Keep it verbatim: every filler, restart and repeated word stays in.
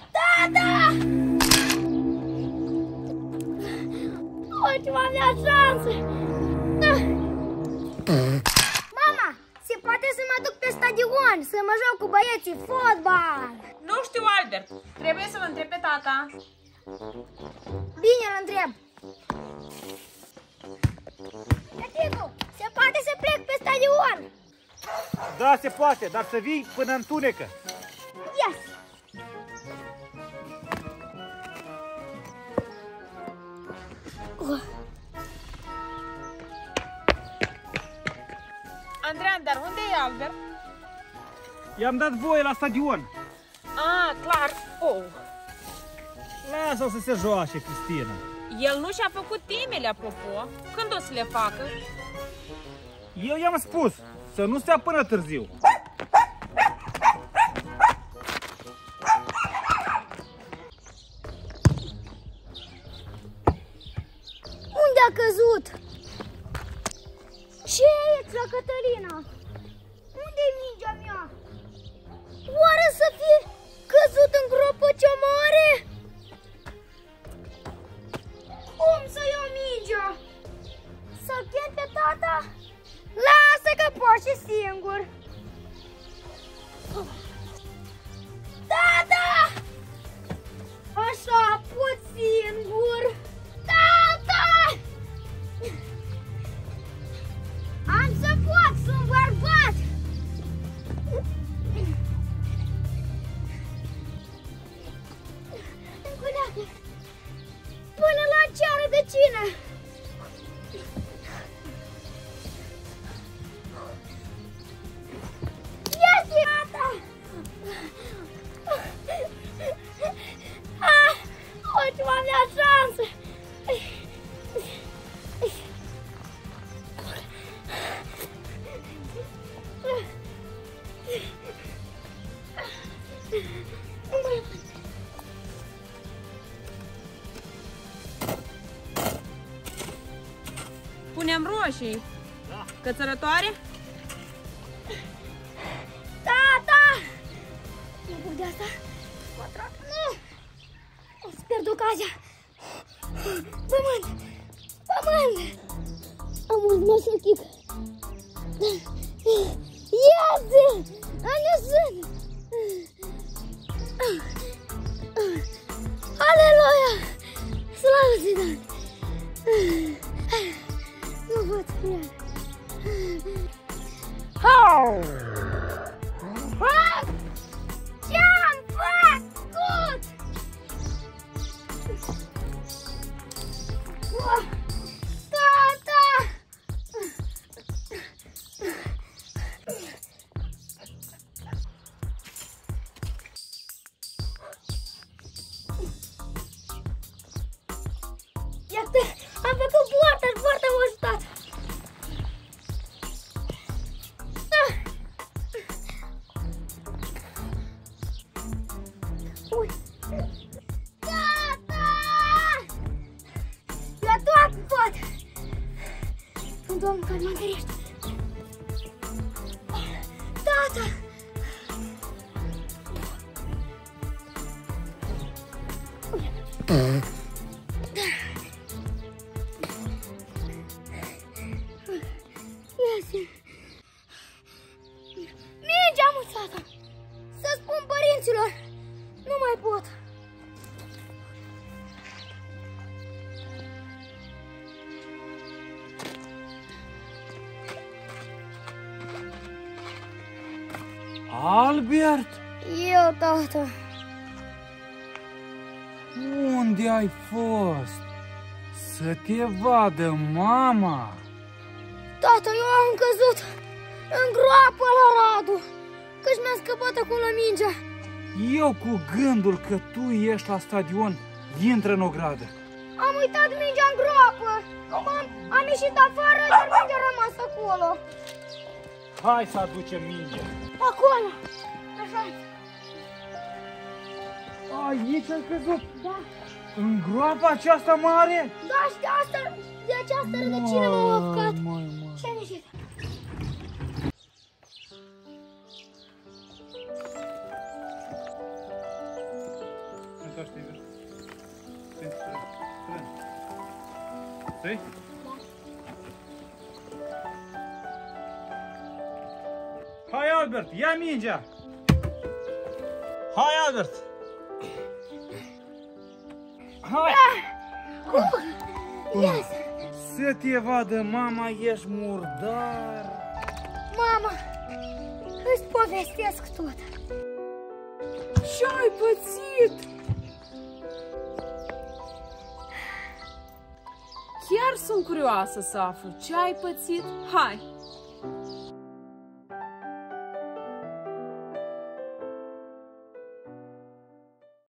Tata! Ultima mea șansă! Mama, se poate să mă duc pe stadion, să mă joc cu băieții fotbal? Nu știu, Albert. Trebuie să-l întreb pe tata. Bine, îl întreb. Tăticu, se poate să plec pe stadion? Da, se poate, dar să vii până întunecă. Yes! Oh. Andreea, dar unde e Albert? I-am dat voie la stadion. Ah, clar. Oh. Lasă-o să se joace, Cristina. El nu și-a făcut temele, apropo. Când o să le facă? Eu i-am spus să nu stea până târziu. Unde a căzut? Ce e, ța Cătălina? Unde-i mingea mea? Oare să fie căzut în gropă cea mare? Cum să iau mingea? Să-l chem pe tata? Lasă că poți și singur. Tata! Așa, pot singur. Tata! Am să pot, sunt bărbat! Înculeagă! Până la ceară de cină! Iese, tata! Ah, ultima mea șansă! Punem roșii. Da. Cățărătoare? Tata! Nu pot de asta. Nu! O să pierd ocazia. Pământ! Pământ! Am un moșochic. Iese! Am ieșit! Aleluia! Slavă ți-i nu pot spune. Ce-am făcut? Tata! Iată, am făcut poarta și poarta m-a ajutat. Ui. Tata! La toată pot! Doamne, care mă întărește! Tata! Iese! Mingea muțată! Să spun părinților! Nu mai pot! Albert? Eu, tata! Unde ai fost? Să te vadă mama! Tata, eu am căzut în groapă la Radu, că-și mi-a scăpat acolo mingea. Eu cu gândul că tu ești la stadion, intră în ogradă. Am uitat mingea în groapă. Cum am, am ieșit afară, dar mingea a rămas acolo. Hai să aducem mingea. Acolo. Așa. Aici ai căzut? Da. În groapa aceasta mare? Da, și de asta, de această rădăcină m-am apucat. Și am ieșit. întoarce invers. Strâng, strâng, strâng. Stai? Hai, Albert, ia mingea! Hai, Albert! Hai! Yes! Să te vadă, mama, ești murdar! Mama, îți povestesc tot. Ce-ai pățit? Chiar sunt curioasă să aflu ce ai pățit. Hai,